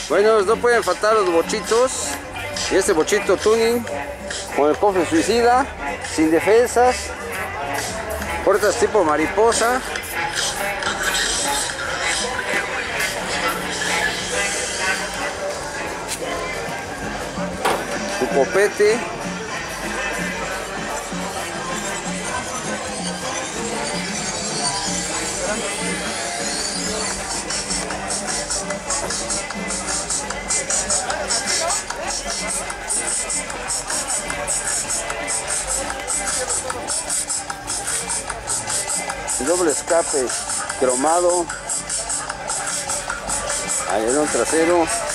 Bueno, no pueden faltar los bochitos. Y este bochito tuning con el cofre suicida, sin defensas, puertas tipo mariposa. Su copete. Doble escape cromado, alerón trasero.